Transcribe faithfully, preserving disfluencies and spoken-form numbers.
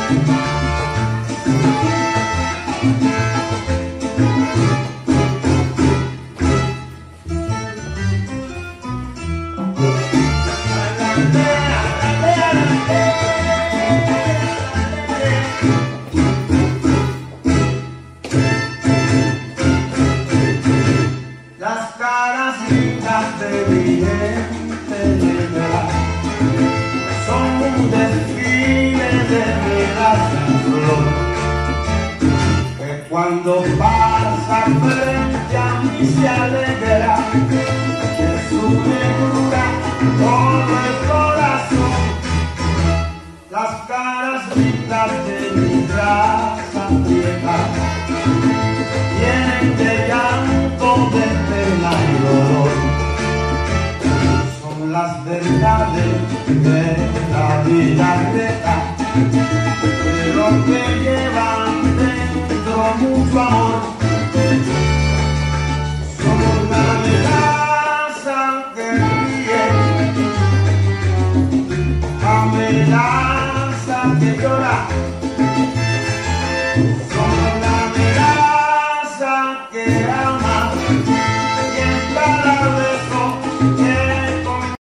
Las caras lindas de mi gente negra son un desfile de raza y flor, que cuando pasa frente a mí se alegra de su negrura todo el corazón. Las caras lindas de mi raza vieja vienen de llanto, de pena y dolor, son las verdades de la vida vieja, pero que llevan dentro mucho amor. Son una amenaza que ríe, amenaza que llora,